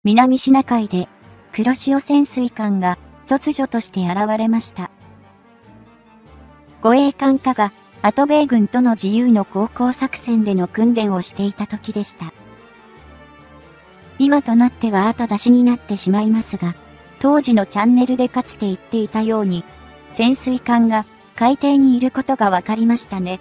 南シナ海で黒潮潜水艦が突如として現れました。護衛艦下が後米軍との自由の航行作戦での訓練をしていた時でした。今となっては後出しになってしまいますが、当時のチャンネルでかつて言っていたように、潜水艦が海底にいることが分かりましたね。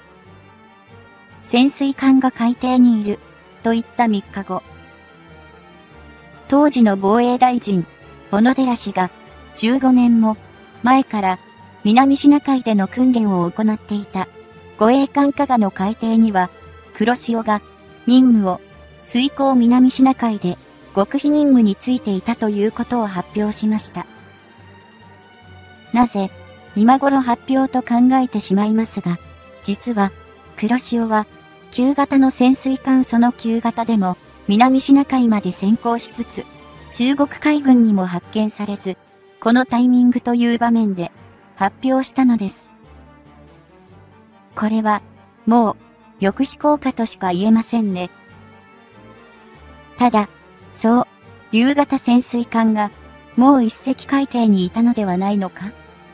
潜水艦が海底にいると言った3日後、当時の防衛大臣、小野寺氏が15年も前から南シナ海での訓練を行っていた護衛艦加賀の海底には黒潮が任務を遂行南シナ海で極秘任務についていたということを発表しました。なぜ今頃発表と考えてしまいますが、実は黒潮は旧型の潜水艦その旧型でも南シナ海まで先行しつつ中国海軍にも発見されず、このタイミングという場面で発表したのです。これはもう抑止効果としか言えませんね。ただ、そう、竜型潜水艦がもう一隻海底にいたのではないのか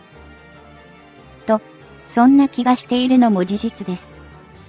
と、そんな気がしているのも事実です。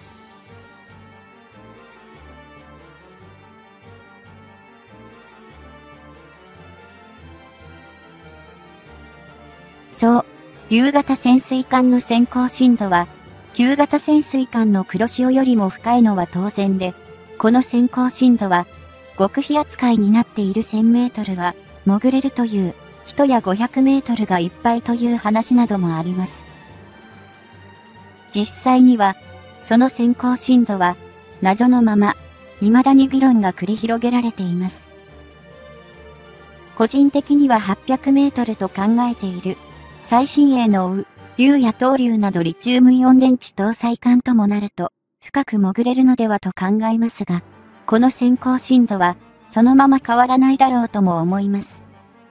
そう、竜型潜水艦の先行深度は、旧型潜水艦の黒潮よりも深いのは当然で、この先行深度は、極秘扱いになっている1000メートルは、潜れるという、人や500メートルがいっぱいという話などもあります。実際には、その先行深度は、謎のまま、未だに議論が繰り広げられています。個人的には800メートルと考えている。最新鋭の竜や東竜などリチウムイオン電池搭載艦ともなると、深く潜れるのではと考えますが、この先行深度は、そのまま変わらないだろうとも思います。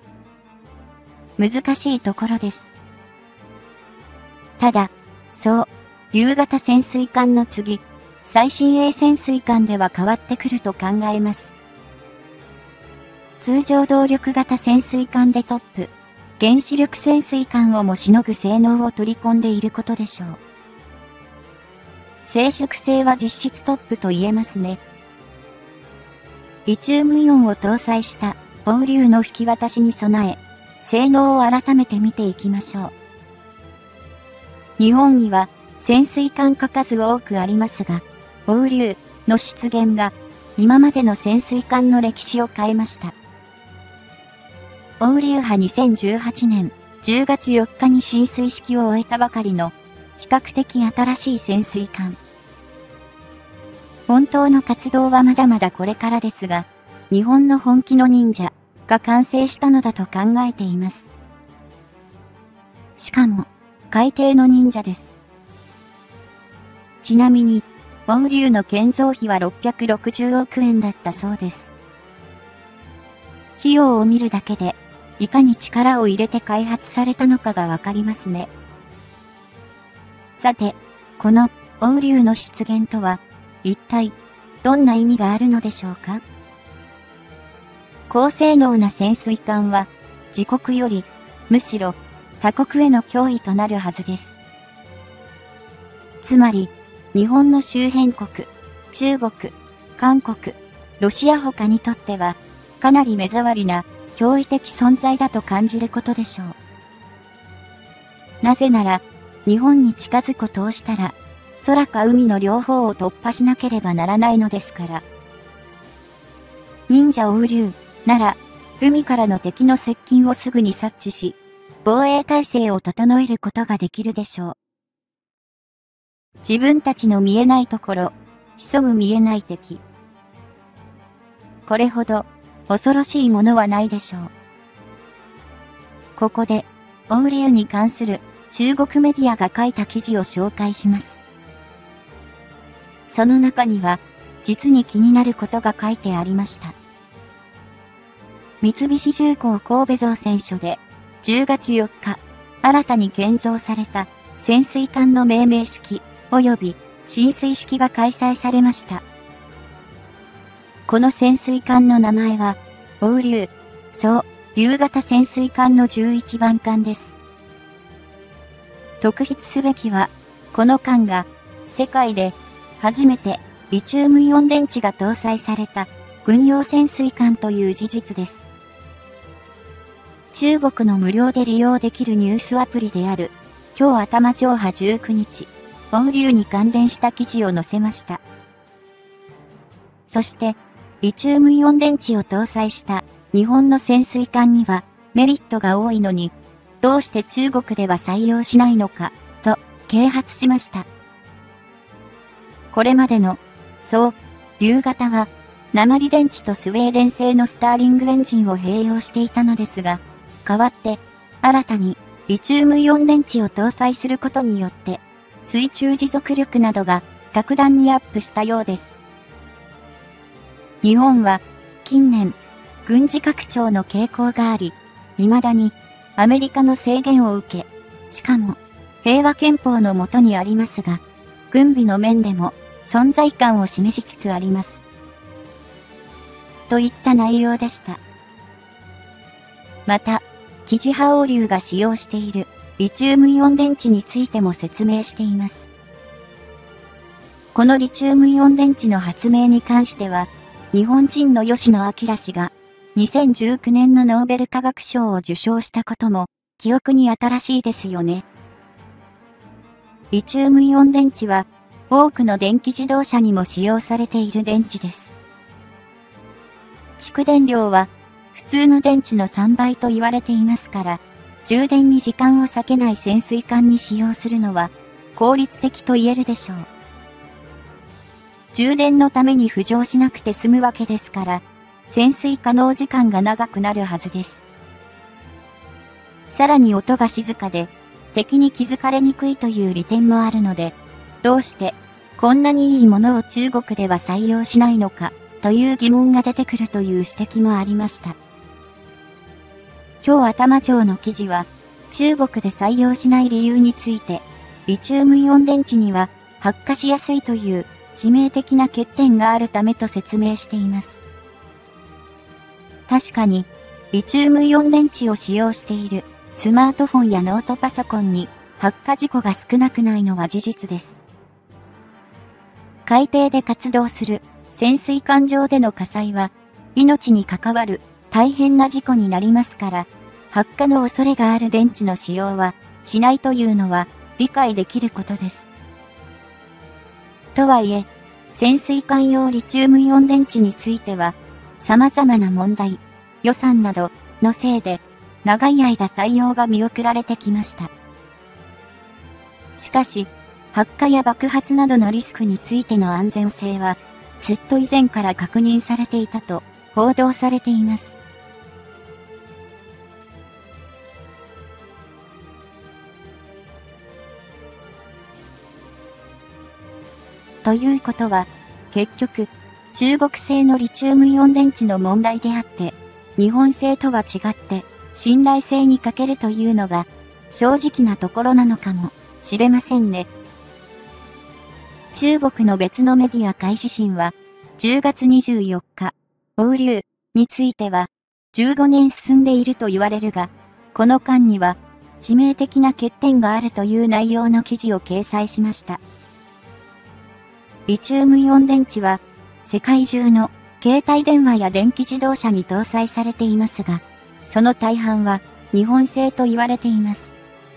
難しいところです。ただ、そう、竜型潜水艦の次、最新鋭潜水艦では変わってくると考えます。通常動力型潜水艦でトップ、原子力潜水艦をもしのぐ性能を取り込んでいることでしょう。静粛性は実質トップと言えますね。リチウムイオンを搭載した放流の引き渡しに備え、性能を改めて見ていきましょう。日本には潜水艦が数多くありますが、放流の出現が今までの潜水艦の歴史を変えました。放流波2018年10月4日に進水式を終えたばかりの比較的新しい潜水艦。本当の活動はまだまだこれからですが、日本の本気の忍者が完成したのだと考えています。しかも、海底の忍者です。ちなみに、放流の建造費は660億円だったそうです。費用を見るだけで、いかに力を入れて開発されたのかがわかりますね。さて、この放流の出現とは、一体どんな意味があるのでしょうか。高性能な潜水艦は、自国より、むしろ他国への脅威となるはずです。つまり、日本の周辺国、中国、韓国、ロシア他にとっては、かなり目障りな脅威的存在だと感じることでしょう。なぜなら、日本に近づくとしたら、空か海の両方を突破しなければならないのですから。忍者放流なら、海からの敵の接近をすぐに察知し、防衛態勢を整えることができるでしょう。自分たちの見えないところ、潜む見えない敵。これほど恐ろしいものはないでしょう。ここで、放流に関する中国メディアが書いた記事を紹介します。その中には、実に気になることが書いてありました。三菱重工神戸造船所で、10月4日、新たに建造された潜水艦の命名式及び進水式が開催されました。この潜水艦の名前は、 欧流、宋、竜型潜水艦の11番艦です。特筆すべきは、この艦が世界で初めてリチウムイオン電池が搭載された軍用潜水艦という事実です。中国の無料で利用できるニュースアプリである、今日頭上波19日、欧流に関連した記事を載せました。そして、リチウムイオン電池を搭載した日本の潜水艦にはメリットが多いのに、どうして中国では採用しないのか、と啓発しました。これまでの、宋、竜型は、鉛電池とスウェーデン製のスターリングエンジンを併用していたのですが、代わって、新たにリチウムイオン電池を搭載することによって、水中持続力などが格段にアップしたようです。日本は、近年、軍事拡張の傾向があり、未だに、アメリカの制限を受け、しかも、平和憲法の下にありますが、軍備の面でも存在感を示しつつあります。といった内容でした。また、記事派欧流が使用しているリチウムイオン電池についても説明しています。このリチウムイオン電池の発明に関しては、日本人の吉野彰氏が2019年のノーベル化学賞を受賞したことも記憶に新しいですよね。リチウムイオン電池は多くの電気自動車にも使用されている電池です。蓄電量は普通の電池の3倍と言われていますから、充電に時間を割けない潜水艦に使用するのは効率的と言えるでしょう。充電のために浮上しなくて済むわけですから、潜水可能時間が長くなるはずです。さらに音が静かで、敵に気づかれにくいという利点もあるので、どうしてこんなにいいものを中国では採用しないのかという疑問が出てくるという指摘もありました。今日頭上の記事は中国で採用しない理由について、リチウムイオン電池には発火しやすいという致命的な欠点があるためと説明しています。確かに、リチウムイオン電池を使用しているスマートフォンやノートパソコンに発火事故が少なくないのは事実です。海底で活動する潜水艦上での火災は命に関わる大変な事故になりますから、発火の恐れがある電池の使用はしないというのは理解できることです。とはいえ、潜水艦用リチウムイオン電池については、様々な問題、予算などのせいで、長い間採用が見送られてきました。しかし、発火や爆発などのリスクについての安全性は、ずっと以前から確認されていたと報道されています。ということは、結局、中国製のリチウムイオン電池の問題であって、日本製とは違って信頼性に欠けるというのが正直なところなのかもしれませんね。中国の別のメディア海指針は、10月24日、欧流については、15年進んでいると言われるが、この間には致命的な欠点があるという内容の記事を掲載しました。リチウムイオン電池は、世界中の携帯電話や電気自動車に搭載されていますが、その大半は日本製と言われています。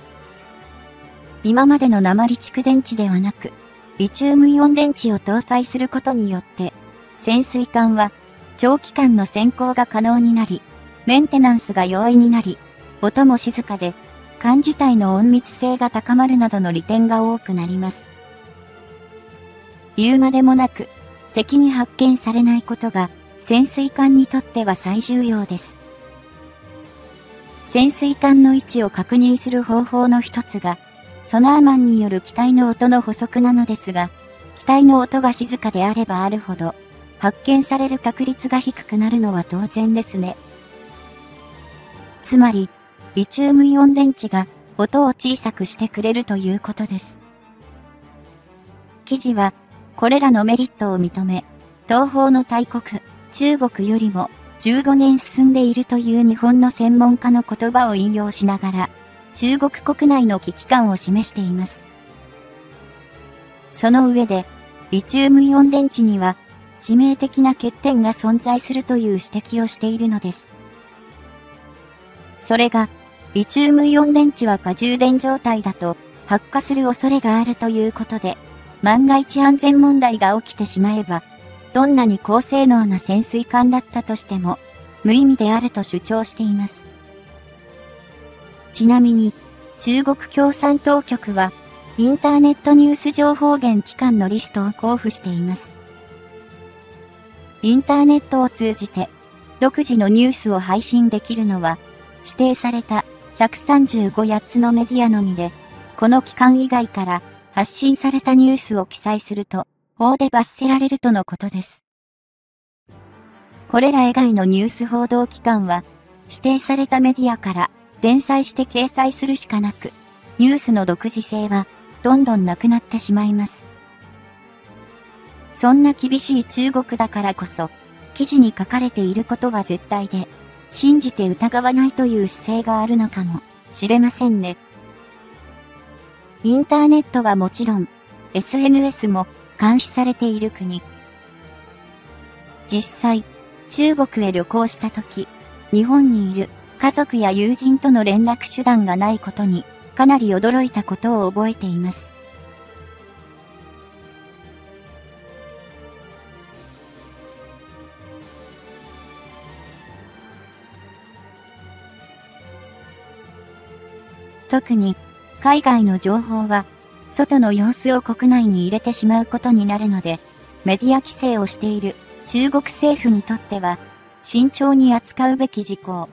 今までの鉛蓄電池ではなく、リチウムイオン電池を搭載することによって、潜水艦は長期間の潜航が可能になり、メンテナンスが容易になり、音も静かで、艦自体の隠密性が高まるなどの利点が多くなります。言うまでもなく、敵に発見されないことが潜水艦にとっては最重要です。潜水艦の位置を確認する方法の一つが、ソナーマンによる機体の音の補足なのですが、機体の音が静かであればあるほど、発見される確率が低くなるのは当然ですね。つまり、リチウムイオン電池が音を小さくしてくれるということです。記事は、これらのメリットを認め、東方の大国、中国よりも 15年進んでいるという日本の専門家の言葉を引用しながら、中国国内の危機感を示しています。その上で、リチウムイオン電池には、致命的な欠点が存在するという指摘をしているのです。それが、リチウムイオン電池は過充電状態だと発火する恐れがあるということで、万が一安全問題が起きてしまえば、どんなに高性能な潜水艦だったとしても、無意味であると主張しています。ちなみに、中国共産当局は、インターネットニュース情報源機関のリストを交付しています。インターネットを通じて、独自のニュースを配信できるのは、指定された135つのメディアのみで、この機関以外から発信されたニュースを記載すると、法で罰せられるとのことです。これら以外のニュース報道機関は、指定されたメディアから連載して掲載するしかなく、ニュースの独自性はどんどんなくなってしまいます。そんな厳しい中国だからこそ、記事に書かれていることは絶対で、信じて疑わないという姿勢があるのかもしれませんね。インターネットはもちろん、SNS も監視されている国。実際、中国へ旅行したとき、日本にいる家族や友人との連絡手段がないことに、かなり驚いたことを覚えています。特に、海外の情報は、外の様子を国内に入れてしまうことになるので、メディア規制をしている中国政府にとっては、慎重に扱うべき事項。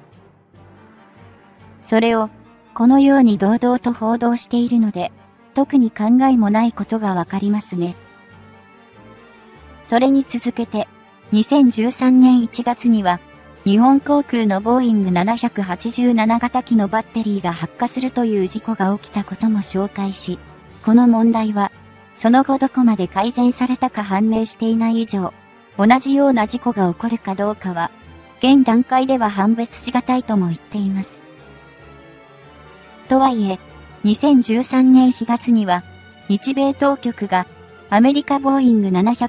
それを、このように堂々と報道しているので、特に考えもないことがわかりますね。それに続けて、2013年1月には、日本航空のボーイング787型機のバッテリーが発火するという事故が起きたことも紹介し、この問題は、その後どこまで改善されたか判明していない以上、同じような事故が起こるかどうかは、現段階では判別しがたいとも言っています。とはいえ、2013年4月には、日米当局が、アメリカボーイング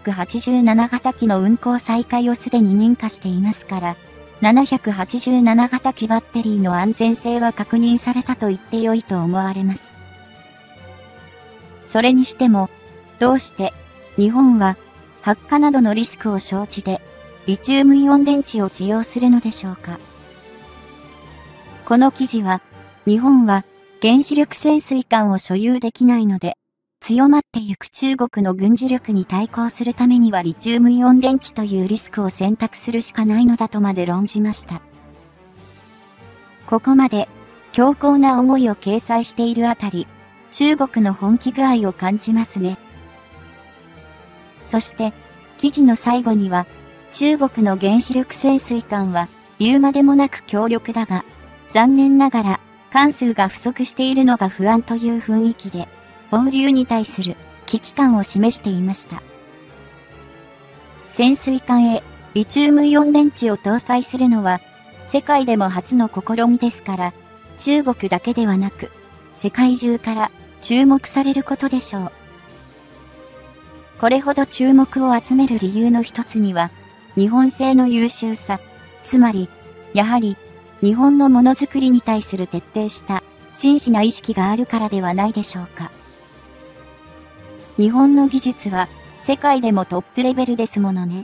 787型機の運航再開をすでに認可していますから、787型機バッテリーの安全性は確認されたと言ってよいと思われます。それにしても、どうして日本は発火などのリスクを承知でリチウムイオン電池を使用するのでしょうか。この記事は、日本は原子力潜水艦を所有できないので、強まってゆく中国の軍事力に対抗するためにはリチウムイオン電池というリスクを選択するしかないのだとまで論じました。ここまで強硬な思いを掲載しているあたり、中国の本気具合を感じますね。そして、記事の最後には、中国の原子力潜水艦は言うまでもなく強力だが、残念ながら艦数が不足しているのが不安という雰囲気で、放流に対する危機感を示していました。潜水艦へリチウムイオン電池を搭載するのは世界でも初の試みですから、中国だけではなく世界中から注目されることでしょう。これほど注目を集める理由の一つには、日本製の優秀さ、つまり、やはり日本のものづくりに対する徹底した真摯な意識があるからではないでしょうか。日本の技術は世界でもトップレベルですものね。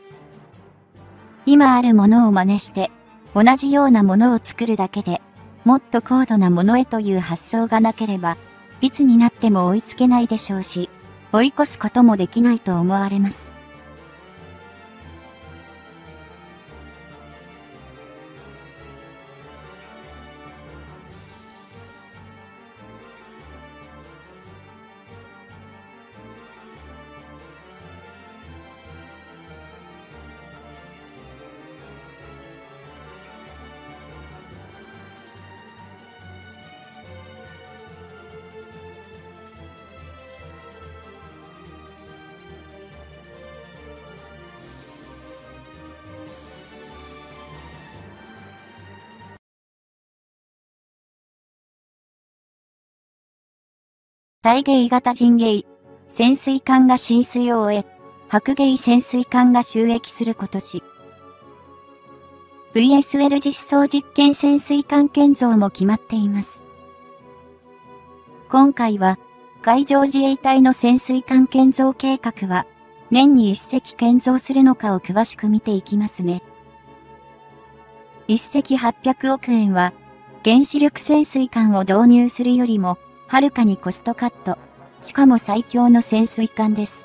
今あるものを真似して同じようなものを作るだけでもっと高度なものへという発想がなければいつになっても追いつけないでしょうし、追い越すこともできないと思われます。 大鯨型人鯨、潜水艦が進水を終え、白鯨潜水艦が就役する今年。VSL 実装実験潜水艦建造も決まっています。今回は、海上自衛隊の潜水艦建造計画は、年に1隻建造するのかを詳しく見ていきますね。1隻800億円は、原子力潜水艦を導入するよりも、はるかにコストカット。しかも最強の潜水艦です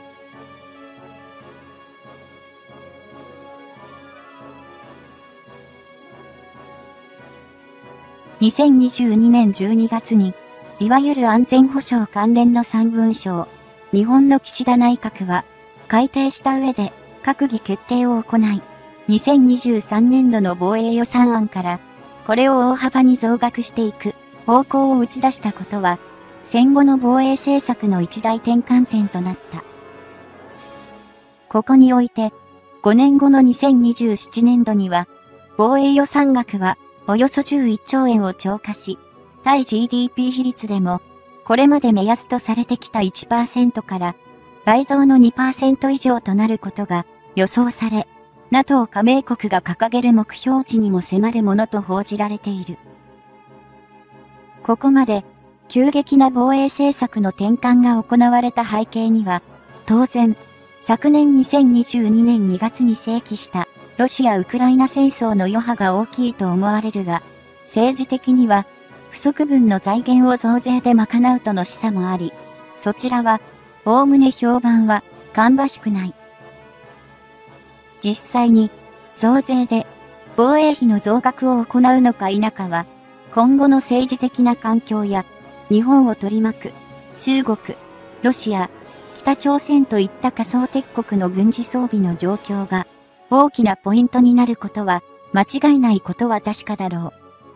。2022年12月に、いわゆる安全保障関連の3文書を、日本の岸田内閣は、改定した上で、閣議決定を行い、2023年度の防衛予算案から、これを大幅に増額していく方向を打ち出したことは、戦後の防衛政策の一大転換点となった。ここにおいて、5年後の2027年度には、防衛予算額はおよそ11兆円を超過し、対 GDP 比率でも、これまで目安とされてきた 1% から倍増の 2% 以上となることが予想され、NATO 加盟国が掲げる目標値にも迫るものと報じられている。ここまで急激な防衛政策の転換が行われた背景には、当然、昨年2022年2月に正規したロシア・ウクライナ戦争の余波が大きいと思われるが、政治的には不足分の財源を増税で賄うとの示唆もあり、そちらは、おおむね評判は芳しくない。実際に、増税で防衛費の増額を行うのか否かは、今後の政治的な環境や、日本を取り巻く中国、ロシア、北朝鮮といった仮想敵国の軍事装備の状況が大きなポイントになることは間違いないことは確かだろう。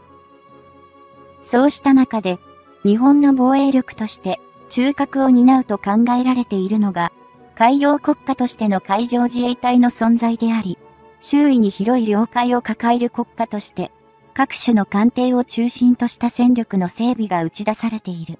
そうした中で、日本の防衛力として中核を担うと考えられているのが、海洋国家としての海上自衛隊の存在であり、周囲に広い領海を抱える国家として、各種の艦艇を中心とした戦力の整備が打ち出されている。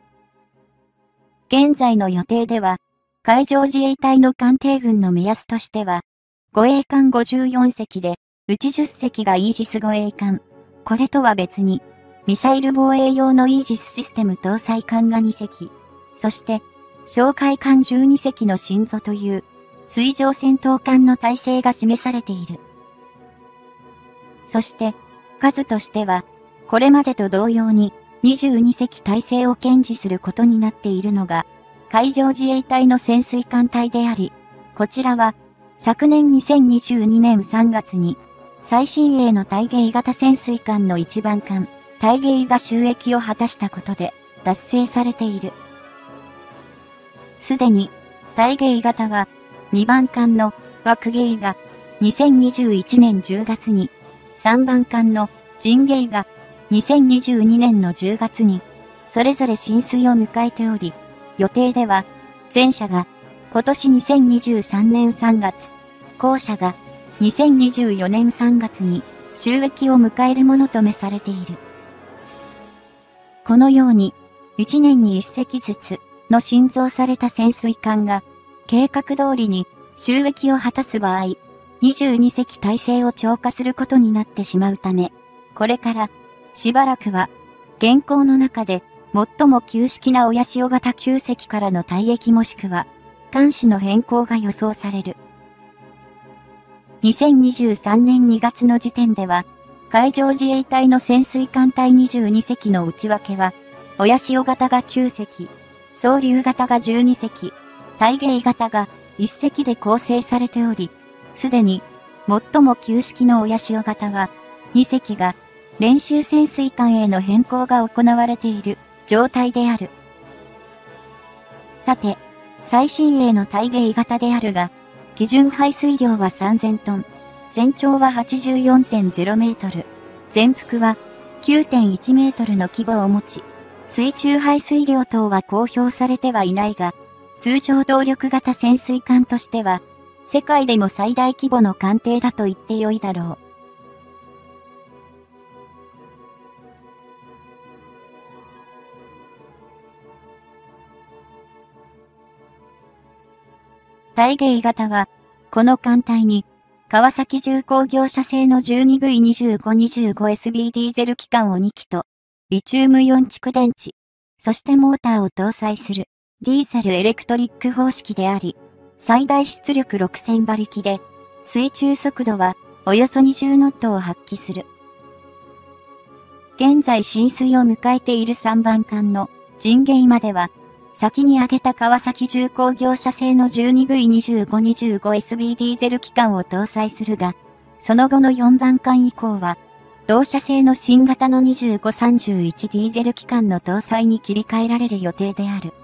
現在の予定では、海上自衛隊の艦艇群の目安としては、護衛艦54隻で、うち10隻がイージス護衛艦。これとは別に、ミサイル防衛用のイージスシステム搭載艦が2隻、そして、哨戒艦12隻の新造という、水上戦闘艦の体制が示されている。そして、数としては、これまでと同様に、22隻体制を堅持することになっているのが、海上自衛隊の潜水艦隊であり、こちらは、昨年2022年3月に、最新鋭の大鯨型潜水艦の一番艦、大鯨が就役を果たしたことで、達成されている。すでに、大鯨型は、2番艦の枠鯨が、2021年10月に、3番艦の人鯨が、2022年の10月に、それぞれ進水を迎えており、予定では、前者が、今年2023年3月、後者が、2024年3月に、就役を迎えるものとめされている。このように、1年に1隻ずつの新造された潜水艦が、計画通りに就役を果たす場合、22隻体制を超過することになってしまうため、これからしばらくは、現行の中で最も旧式な親潮型9隻からの退役もしくは、艦種の変更が予想される。2023年2月の時点では、海上自衛隊の潜水艦隊22隻の内訳は、親潮型が9隻、双竜型が12隻、大鯨型が1隻で構成されており、すでに最も旧式の親潮型は2隻が練習潜水艦への変更が行われている状態である。さて、最新鋭の大鯨型であるが、基準排水量は3000トン、全長は 84.0 メートル、全幅は 9.1 メートルの規模を持ち、水中排水量等は公表されてはいないが、通常動力型潜水艦としては、世界でも最大規模の艦艇だと言ってよいだろう。 大芸型は、この艦隊に、川崎重工業社製の 12V2525SB ディーゼル機関を2機と、リチウムイオン蓄電池、そしてモーターを搭載する、ディーゼルエレクトリック方式であり、最大出力6000馬力で、水中速度はおよそ20ノットを発揮する。現在進水を迎えている3番艦の陣芸までは、先に挙げた川崎重工業社製の 12V2525SB ディーゼル機関を搭載するが、その後の4番艦以降は、同社製の新型の2531ディーゼル機関の搭載に切り替えられる予定である。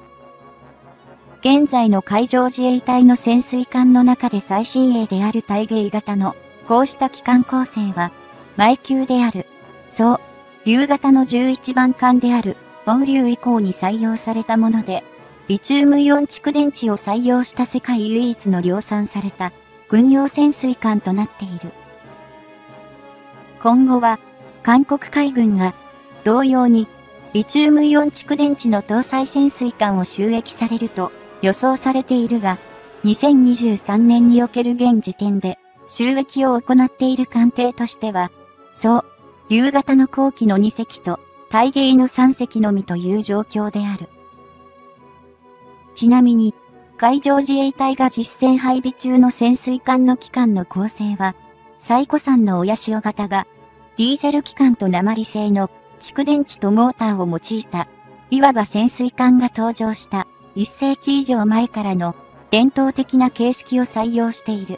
現在の海上自衛隊の潜水艦の中で最新鋭である大芸型のこうした機関構成は、前級である、竜型の11番艦である、放流以降に採用されたもので、リチウムイオン蓄電池を採用した世界唯一の量産された軍用潜水艦となっている。今後は、韓国海軍が、同様に、リチウムイオン蓄電池の搭載潜水艦を就役されると予想されているが、2023年における現時点で、就役を行っている艦艇としては、竜型の後期の2隻と、大芸の3隻のみという状況である。ちなみに、海上自衛隊が実戦配備中の潜水艦の機関の構成は、最古参の親潮型が、ディーゼル機関と鉛製の蓄電池とモーターを用いた、いわば潜水艦が登場した1世紀以上前からの伝統的な形式を採用している。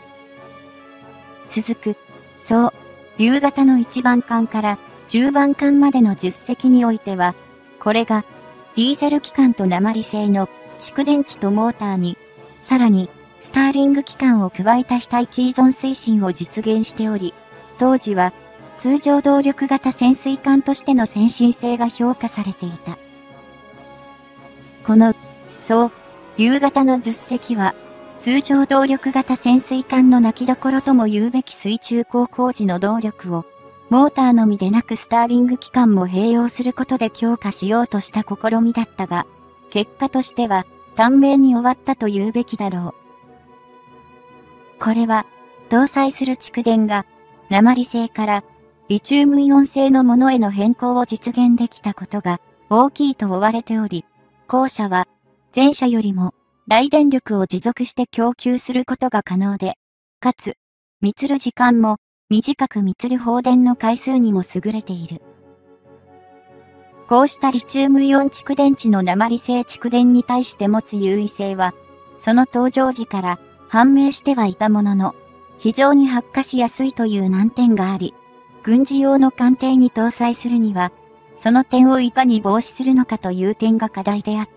続く、竜型の1番艦から10番艦までの10隻においては、これがディーゼル機関と鉛製の蓄電池とモーターに、さらにスターリング機関を加えた非待機依存推進を実現しており、当時は通常動力型潜水艦としての先進性が評価されていた。この、竜型の10隻は、通常動力型潜水艦の泣きどころとも言うべき水中航行時の動力を、モーターのみでなくスターリング機関も併用することで強化しようとした試みだったが、結果としては短命に終わったと言うべきだろう。これは、搭載する蓄電が、鉛製からリチウムイオン製のものへの変更を実現できたことが大きいと追われており、後者は前者よりも大電力を持続して供給することが可能で、かつ、満る時間も短く満る放電の回数にも優れている。こうしたリチウムイオン蓄電池の鉛製蓄電に対して持つ優位性は、その登場時から判明してはいたものの、非常に発火しやすいという難点があり、軍事用の艦艇に搭載するには、その点をいかに防止するのかという点が課題であった。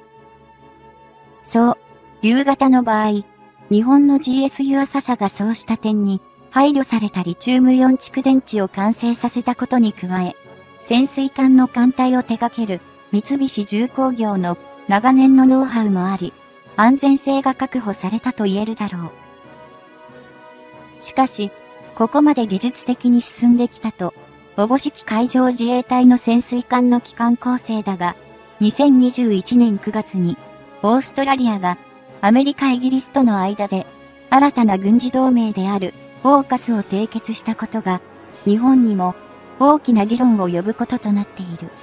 竜型の場合、日本の GS 湯浅社がそうした点に配慮されたリチウムイオン蓄電池を完成させたことに加え、潜水艦の艦隊を手掛ける三菱重工業の長年のノウハウもあり、安全性が確保されたと言えるだろう。しかし、ここまで技術的に進んできたと、おぼしき海上自衛隊の潜水艦の機関構成だが、2021年9月に、オーストラリアがアメリカ・イギリスとの間で新たな軍事同盟であるオーカスを締結したことが日本にも大きな議論を呼ぶこととなっている。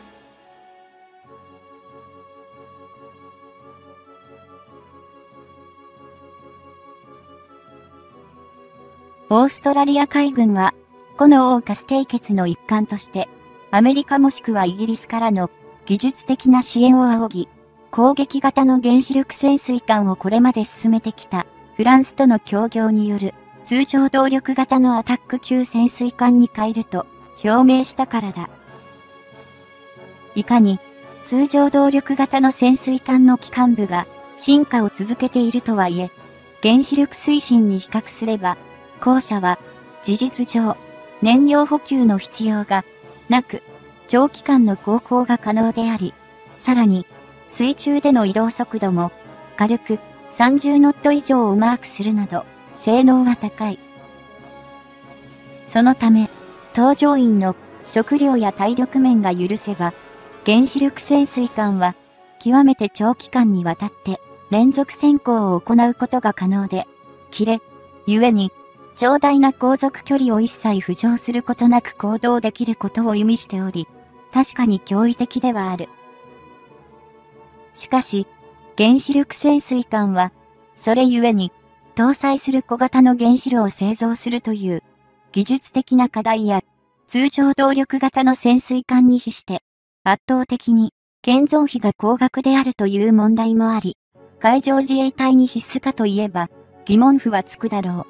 オーストラリア海軍はこのオーカス締結の一環としてアメリカもしくはイギリスからの技術的な支援を仰ぎ、攻撃型の原子力潜水艦をこれまで進めてきたフランスとの協業による通常動力型のアタック級潜水艦に変えると表明したからだ。いかに通常動力型の潜水艦の機関部が進化を続けているとはいえ、原子力推進に比較すれば、後者は事実上燃料補給の必要がなく、長期間の航行が可能であり、さらに水中での移動速度も軽く30ノット以上をマークするなど性能は高い。そのため、搭乗員の食料や体力面が許せば、原子力潜水艦は極めて長期間にわたって連続潜航を行うことが可能で、故に、長大な航続距離を一切浮上することなく行動できることを意味しており、確かに驚異的ではある。しかし、原子力潜水艦は、それゆえに、搭載する小型の原子炉を製造するという、技術的な課題や、通常動力型の潜水艦に比して、圧倒的に、建造費が高額であるという問題もあり、海上自衛隊に必須かといえば、疑問符はつくだろう。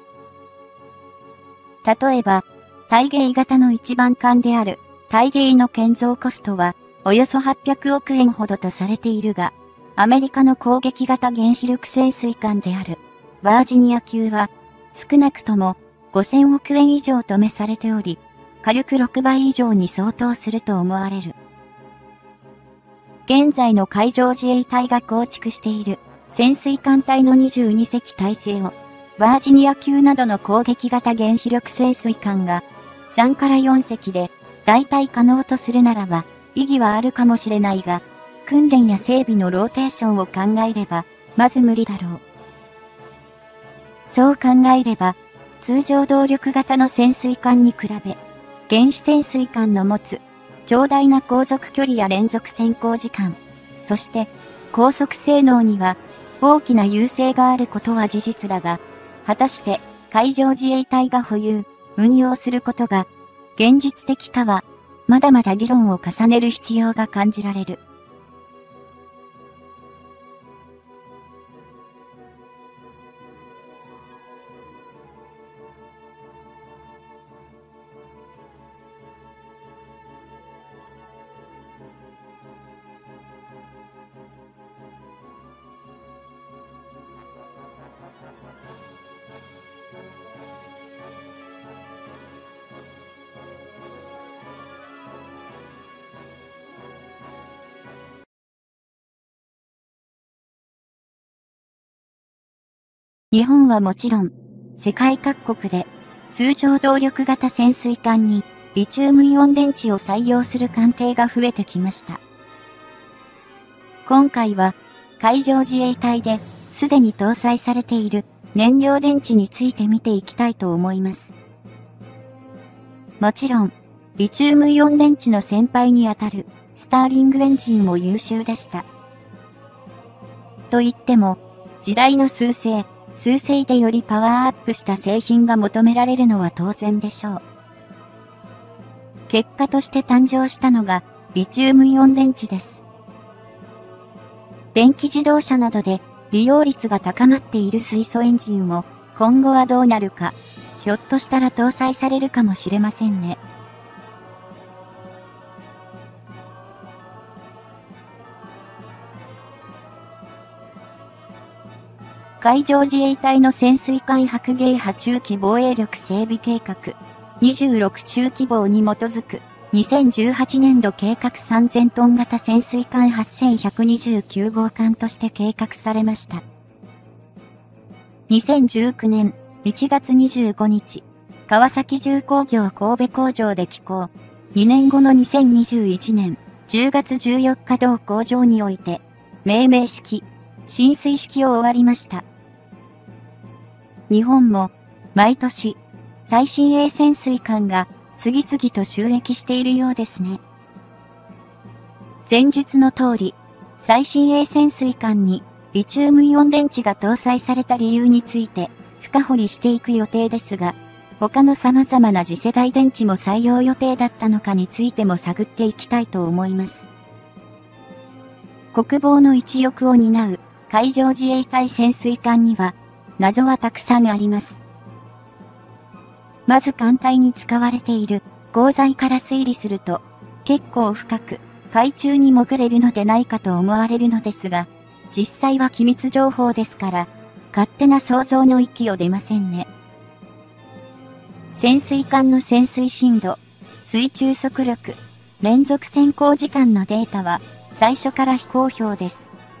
例えば、大鯨型の一番艦である、大鯨の建造コストは、およそ800億円ほどとされているが、アメリカの攻撃型原子力潜水艦である、バージニア級は、少なくとも5000億円以上とめされており、火力6倍以上に相当すると思われる。現在の海上自衛隊が構築している潜水艦隊の22隻体制を、バージニア級などの攻撃型原子力潜水艦が3から4隻で代替可能とするならば意義はあるかもしれないが、訓練や整備のローテーションを考えれば、まず無理だろう。そう考えれば、通常動力型の潜水艦に比べ、原子潜水艦の持つ長大な航続距離や連続潜航時間、そして高速性能には大きな優勢があることは事実だが、果たして海上自衛隊が保有、運用することが現実的かは、まだまだ議論を重ねる必要が感じられる。日本はもちろん、世界各国で通常動力型潜水艦にリチウムイオン電池を採用する艦艇が増えてきました。今回は海上自衛隊ですでに搭載されている燃料電池について見ていきたいと思います。もちろん、リチウムイオン電池の先輩にあたるスターリングエンジンも優秀でした。と言っても、時代の趨勢でよりパワーアップした製品が求められるのは当然でしょう。結果として誕生したのがリチウムイオン電池です。電気自動車などで利用率が高まっている水素エンジンも今後はどうなるか、ひょっとしたら搭載されるかもしれませんね。海上自衛隊の潜水艦白鯨波中期防衛力整備計画26中期防に基づく2018年度計画3000トン型潜水艦8129号艦として計画されました。2019年1月25日、川崎重工業神戸工場で起工。2年後の2021年10月14日同工場において、命名式、進水式を終わりました。日本も、毎年、最新鋭潜水艦が次々と就役しているようですね。前述の通り、最新鋭潜水艦にリチウムイオン電池が搭載された理由について深掘りしていく予定ですが、他の様々な次世代電池も採用予定だったのかについても探っていきたいと思います。国防の一翼を担う海上自衛隊潜水艦には、謎はたくさんあります。まず艦隊に使われている鋼材から推理すると、結構深く海中に潜れるのでないかと思われるのですが、実際は機密情報ですから、勝手な想像の域を出ませんね。潜水艦の潜水深度、水中速力、連続潜航時間のデータは最初から非公表です。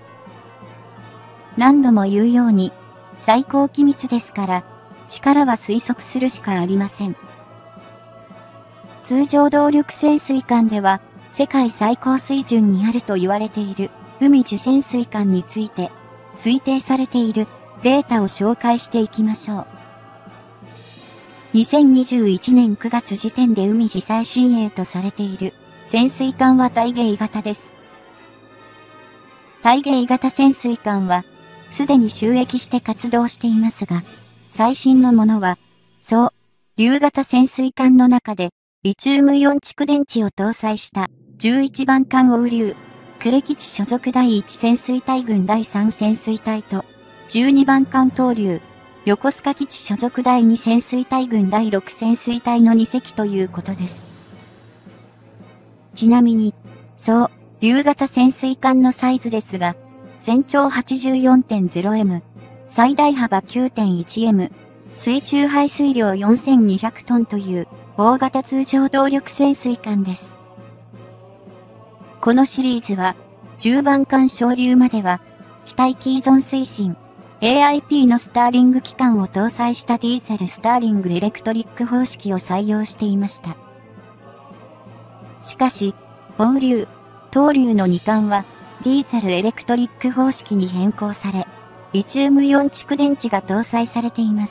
何度も言うように、最高機密ですから、力は推測するしかありません。通常動力潜水艦では、世界最高水準にあると言われている海地潜水艦について、 推定されているデータを紹介していきましょう。2021年9月時点で海自再親衛とされている潜水艦はタイゲイ型です。タイゲイ型潜水艦はすでに就役して活動していますが、最新のものは、そう、竜型潜水艦の中でリチウムイオン蓄電池を搭載した11番艦オウリュウ、呉基地所属第1潜水隊群第3潜水隊と、12番艦東竜、横須賀基地所属第2潜水隊群第6潜水隊の2隻ということです。ちなみに、そう、竜型潜水艦のサイズですが、全長 84.0m、最大幅 9.1m、水中排水量4200トンという大型通常動力潜水艦です。このシリーズは、10番艦昇竜までは、非待機依存推進、AIP のスターリング機関を搭載したディーゼルスターリングエレクトリック方式を採用していました。しかし、オウリュウ、東竜の2艦は、ディーゼルエレクトリック方式に変更され、リチウムイオン蓄電池が搭載されています。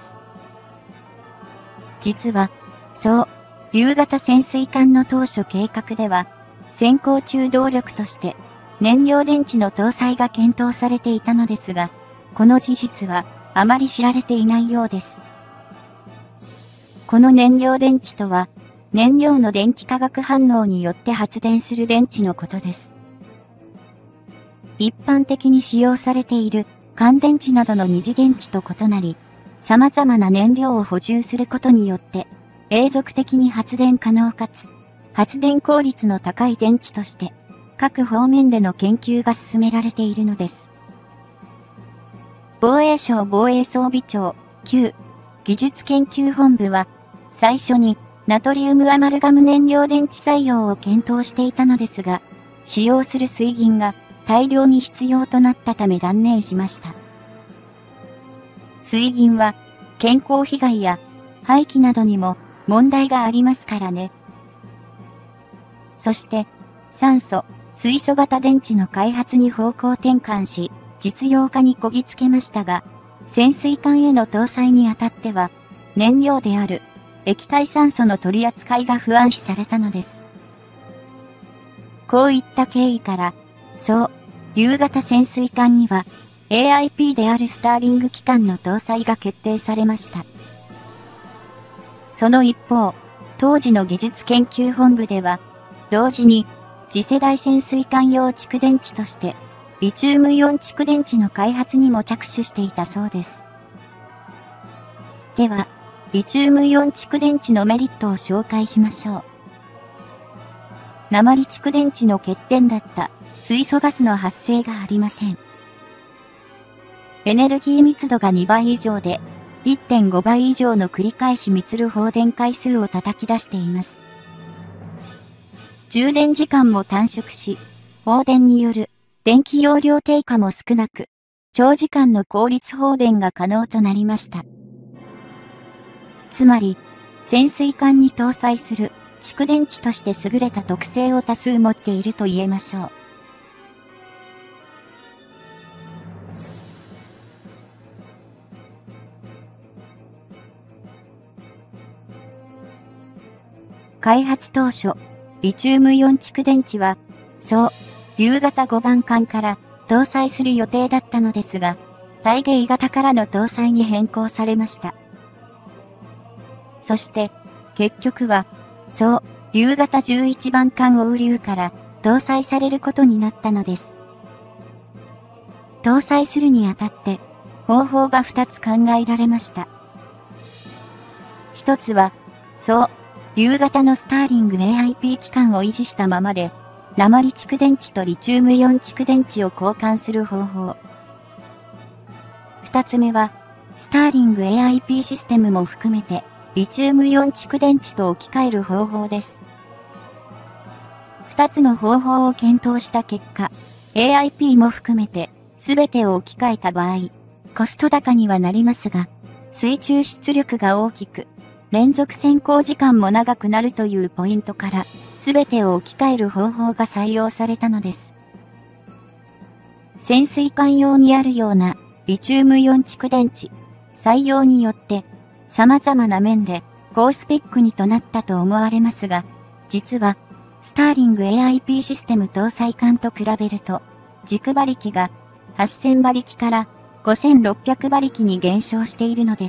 実は、そう、竜型潜水艦の当初計画では、先行中動力として、燃料電池の搭載が検討されていたのですが、この事実はあまり知られていないようです。この燃料電池とは、燃料の電気化学反応によって発電する電池のことです。一般的に使用されている乾電池などの二次電池と異なり、様々な燃料を補充することによって、永続的に発電可能かつ、発電効率の高い電池として、各方面での研究が進められているのです。防衛省防衛装備庁旧技術研究本部は、最初にナトリウムアマルガム燃料電池採用を検討していたのですが、使用する水銀が大量に必要となったため断念しました。水銀は健康被害や廃棄などにも問題がありますからね。そして酸素、水素型電池の開発に方向転換し、実用化にこぎつけましたが、潜水艦への搭載にあたっては、燃料である液体酸素の取り扱いが不安視されたのです。こういった経緯から、そう、竜型潜水艦には AIP であるスターリング機関の搭載が決定されました。その一方、当時の技術研究本部では、同時に次世代潜水艦用蓄電池として、リチウムイオン蓄電池の開発にも着手していたそうです。では、リチウムイオン蓄電池のメリットを紹介しましょう。鉛蓄電池の欠点だった水素ガスの発生がありません。エネルギー密度が2倍以上で 1.5 倍以上の繰り返し満る放電回数を叩き出しています。充電時間も短縮し、放電による電気容量低下も少なく、長時間の効率放電が可能となりました。つまり、潜水艦に搭載する蓄電池として優れた特性を多数持っていると言えましょう。開発当初、リチウムイオン蓄電池は、そう、竜型5番艦から搭載する予定だったのですが、タイゲイ型からの搭載に変更されました。そして、結局は、そう、竜型11番艦オウリュウから搭載されることになったのです。搭載するにあたって、方法が2つ考えられました。一つは、そう、竜型のスターリング AIP 機関を維持したままで、鉛蓄電池とリチウムイオン蓄電池を交換する方法。二つ目は、スターリング AIP システムも含めて、リチウムイオン蓄電池と置き換える方法です。二つの方法を検討した結果、AIP も含めて、すべてを置き換えた場合、コスト高にはなりますが、水中出力が大きく、連続潜航時間も長くなるというポイントから、すべてを置き換える方法が採用されたのです。 潜水艦用にあるようなリチウムイオン蓄電池採用によって様々な面で高スペックにとなったと思われますが、実はスターリング AIP システム搭載艦と比べると軸馬力が8000馬力から5600馬力に減少しているのです。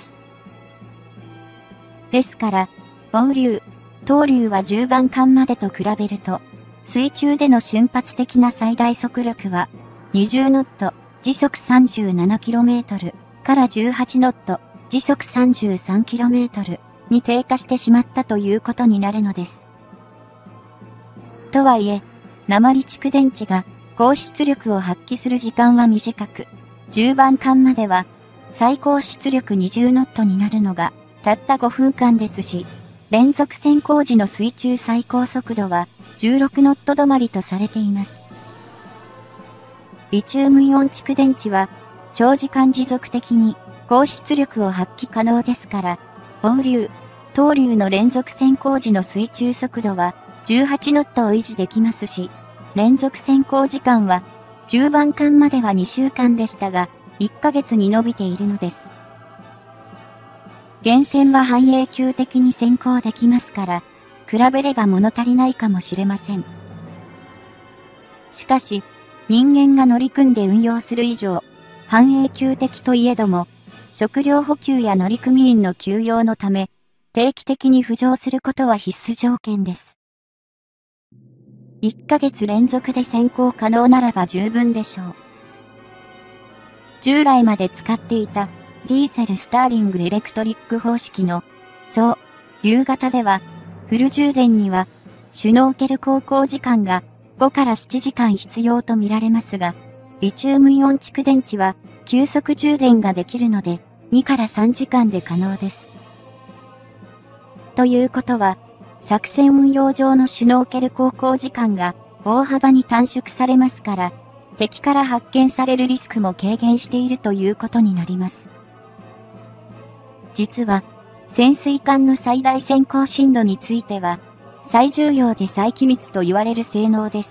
ですから、ボウ流、東流は10番艦までと比べると、水中での瞬発的な最大速力は、20ノット、時速 37km から18ノット、時速 33km に低下してしまったということになるのです。とはいえ、鉛蓄電池が高出力を発揮する時間は短く、10番艦までは最高出力20ノットになるのがたった5分間ですし、連続潜航時の水中最高速度は16ノット止まりとされています。リチウムイオン蓄電池は長時間持続的に高出力を発揮可能ですから、ボウ流、東流の連続潜航時の水中速度は18ノットを維持できますし、連続潜航時間は10番艦までは2週間でしたが、1ヶ月に伸びているのです。原潜は半永久的に潜航できますから、比べれば物足りないかもしれません。しかし、人間が乗り組んで運用する以上、半永久的といえども、食料補給や乗組員の休養のため、定期的に浮上することは必須条件です。1ヶ月連続で潜航可能ならば十分でしょう。従来まで使っていたディーゼルスターリングエレクトリック方式のそう夕型ではフル充電にはシュノーケル航行時間が5から7時間必要と見られますが、リチウムイオン蓄電池は急速充電ができるので2から3時間で可能です。ということは、作戦運用上のシュノーケル航行時間が大幅に短縮されますから、敵から発見されるリスクも軽減しているということになります。実は、潜水艦の最大潜航深度については、最重要で最機密と言われる性能です。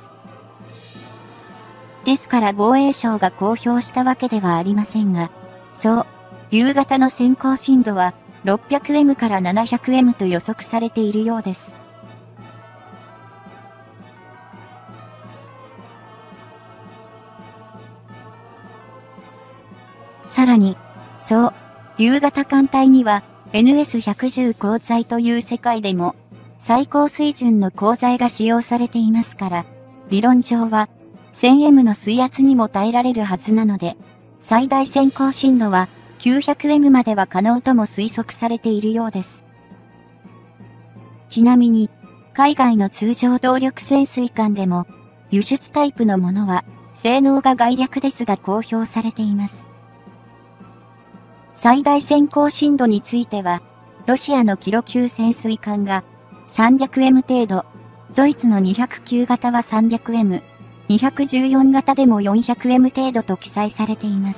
ですから防衛省が公表したわけではありませんが、そう、夕型の潜航深度は 600M から 700M と予測されているようです。さらに、そう、夕型艦隊には NS110 鋼材という世界でも最高水準の鋼材が使用されていますから、理論上は 1000M の水圧にも耐えられるはずなので、最大潜航深度は 900M までは可能とも推測されているようです。ちなみに、海外の通常動力潜水艦でも、輸出タイプのものは、性能が概略ですが公表されています。最大潜航深度については、ロシアのキロ級潜水艦が 300M 程度、ドイツの209型は 300M、214型でも 400M 程度と記載されています。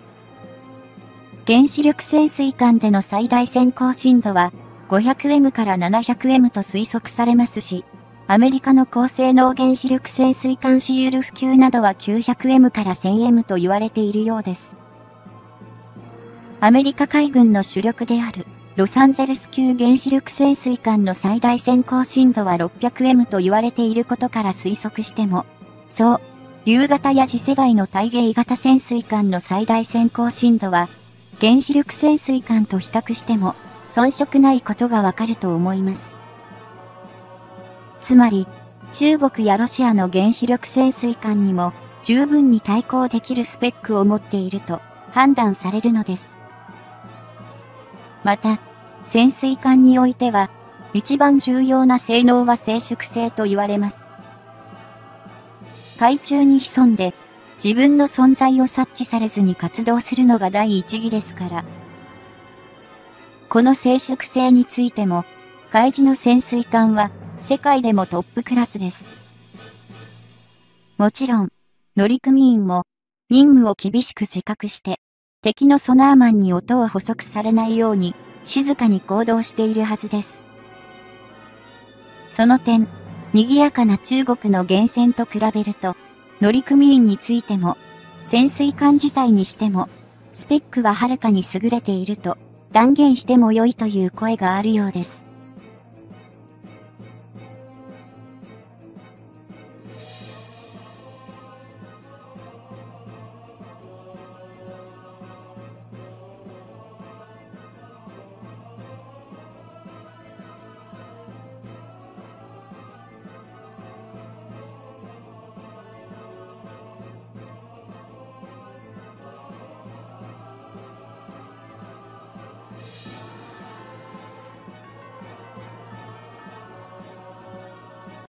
原子力潜水艦での最大潜航深度は 500M から 700M と推測されますし、アメリカの高性能原子力潜水艦シーウルフ級などは 900M から 1000M と言われているようです。アメリカ海軍の主力であるロサンゼルス級原子力潜水艦の最大潜航深度は 600M と言われていることから推測しても、そう、竜型や次世代の対迎型潜水艦の最大潜航深度は、原子力潜水艦と比較しても遜色ないことがわかると思います。つまり、中国やロシアの原子力潜水艦にも十分に対抗できるスペックを持っていると判断されるのです。また、潜水艦においては、一番重要な性能は静粛性と言われます。海中に潜んで、自分の存在を察知されずに活動するのが第一義ですから。この静粛性についても、海自の潜水艦は世界でもトップクラスです。もちろん、乗組員も任務を厳しく自覚して、敵のソナーマンに音を捕捉されないように静かに行動しているはずです。その点、賑やかな中国の源泉と比べると、乗組員についても、 潜水艦自体にしても、スペックははるかに優れていると断言しても良いという声があるようです。